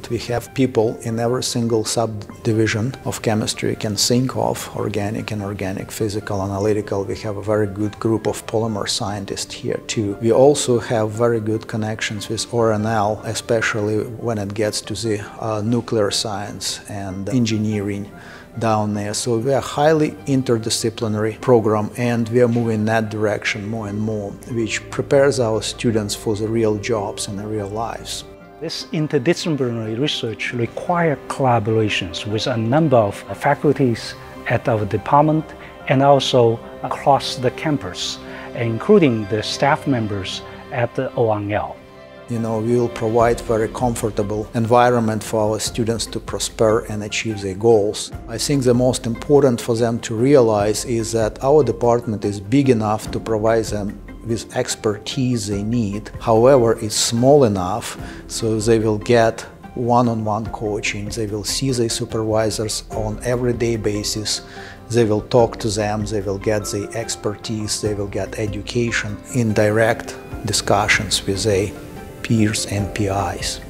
We have people in every single subdivision of chemistry you can think of, organic, inorganic, physical, analytical. We have a very good group of polymer scientists here too. We also have very good connections with ORNL, especially when it gets to the nuclear science and engineering down there. So we are a highly interdisciplinary program, and we are moving in that direction more and more, which prepares our students for the real jobs and the real lives. This interdisciplinary research requires collaborations with a number of faculties at our department and also across the campus, including the staff members at the ORNL. We will provide very comfortable environment for our students to prosper and achieve their goals. I think the most important for them to realize is that our department is big enough to provide them with expertise they need. However, it's small enough so they will get one-on-one coaching. They will see their supervisors on an everyday basis. They will talk to them, they will get the expertise, they will get education in direct discussions with their peers and PIs.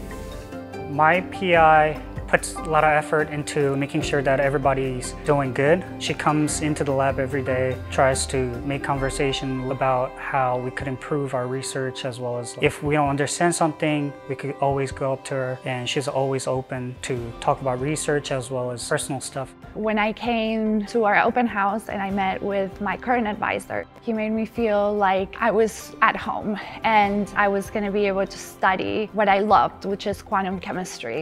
My PI puts a lot of effort into making sure that everybody's doing good. She comes into the lab every day, tries to make conversation about how we could improve our research, as well as if we don't understand something, we could always go up to her, and she's always open to talk about research as well as personal stuff. When I came to our open house and I met with my current advisor, he made me feel like I was at home and I was going to be able to study what I loved, which is quantum chemistry.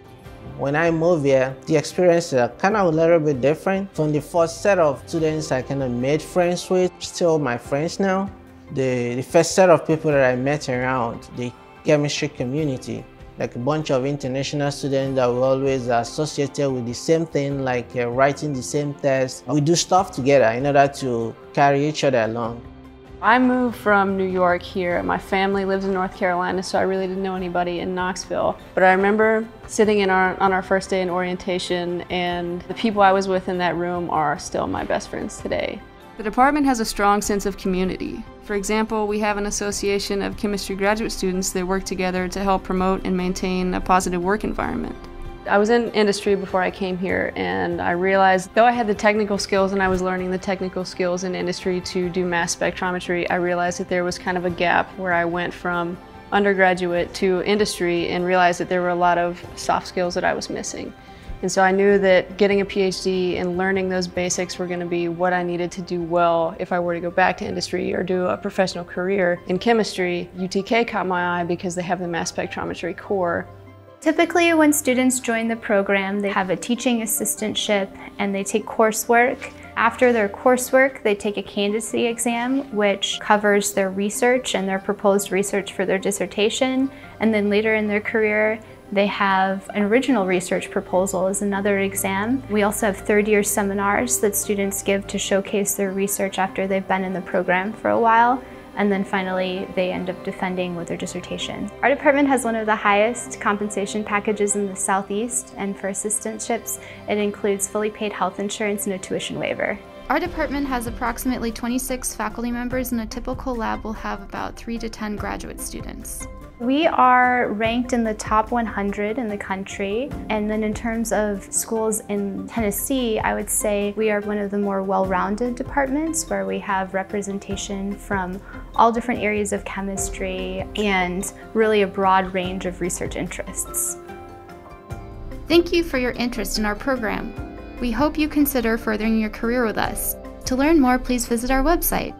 When I moved here, the experience is kind of a little bit different. From the first set of students I kind of made friends with, still my friends now. The first set of people that I met around the chemistry community, like a bunch of international students that were always associated with the same thing, like writing the same test. We do stuff together in order to carry each other along. I moved from New York here. My family lives in North Carolina, so I really didn't know anybody in Knoxville. But I remember sitting on our first day in orientation, and the people I was with in that room are still my best friends today. The department has a strong sense of community. For example, we have an association of chemistry graduate students that work together to help promote and maintain a positive work environment. I was in industry before I came here, and I realized though I had the technical skills and I was learning the technical skills in industry to do mass spectrometry, I realized that there was kind of a gap where I went from undergraduate to industry and realized that there were a lot of soft skills that I was missing. And so I knew that getting a PhD and learning those basics were going to be what I needed to do well if I were to go back to industry or do a professional career in chemistry. UTK caught my eye because they have the mass spectrometry core. Typically, when students join the program, they have a teaching assistantship and they take coursework. After their coursework, they take a candidacy exam, which covers their research and their proposed research for their dissertation. And then later in their career, they have an original research proposal as another exam. We also have third-year seminars that students give to showcase their research after they've been in the program for a while. And then finally, they end up defending with their dissertation. Our department has one of the highest compensation packages in the Southeast, and for assistantships, it includes fully paid health insurance and a tuition waiver. Our department has approximately 26 faculty members, and a typical lab will have about 3 to 10 graduate students. We are ranked in the top 100 in the country, and then in terms of schools in Tennessee, I would say we are one of the more well-rounded departments where we have representation from all different areas of chemistry and really a broad range of research interests. Thank you for your interest in our program. We hope you consider furthering your career with us. To learn more, please visit our website.